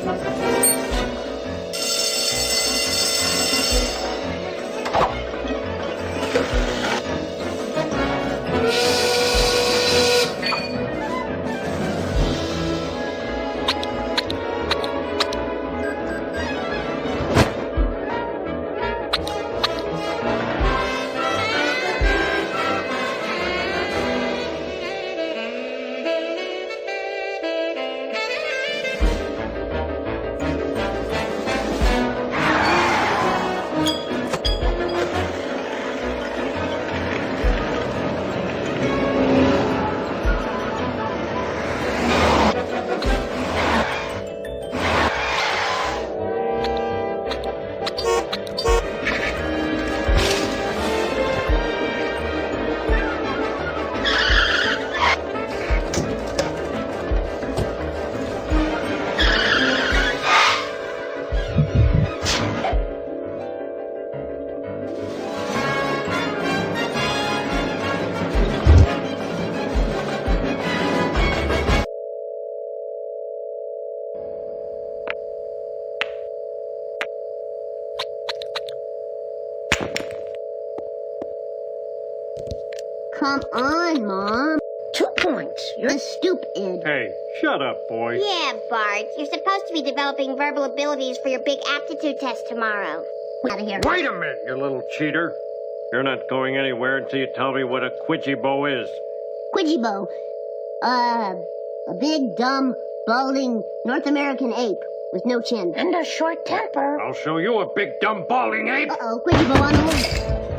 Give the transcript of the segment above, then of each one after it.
Come on, Mom. 2 points. You're stupid. Hey, shut up, boy. Yeah, Bart. You're supposed to be developing verbal abilities for your big aptitude test tomorrow. Out of here. Wait a minute, you little cheater. You're not going anywhere until you tell me what a quidgy-bo is. Quidgy-bo. A big, dumb, balding North American ape with no chin. And a short temper. I'll show you a big, dumb, balding ape. Uh-oh, Quidgy-bo on the loose.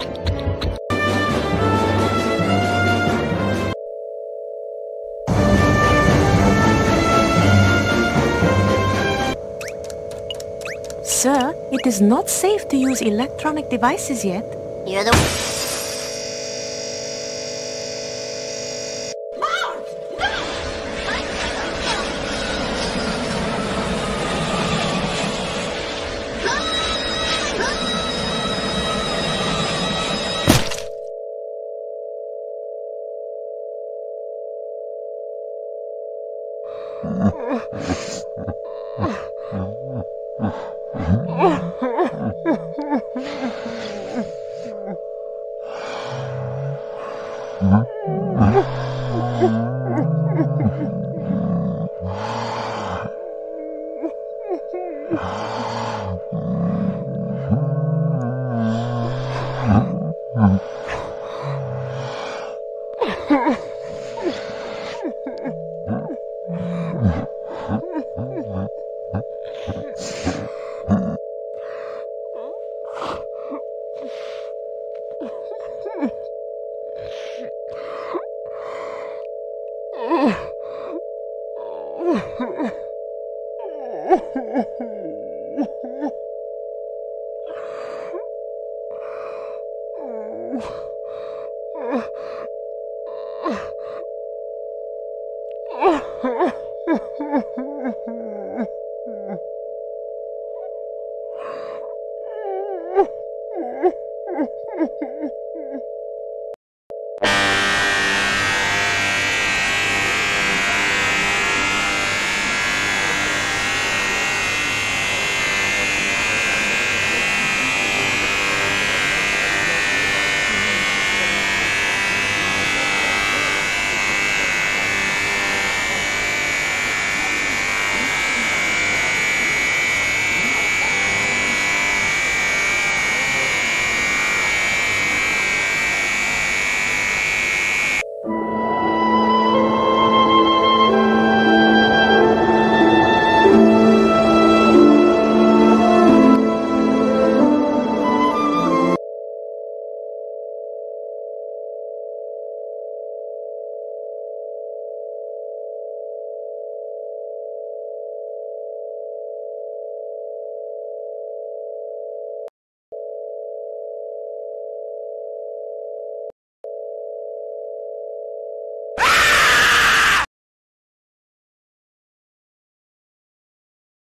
Sir, it is not safe to use electronic devices yet. You're the... Oh,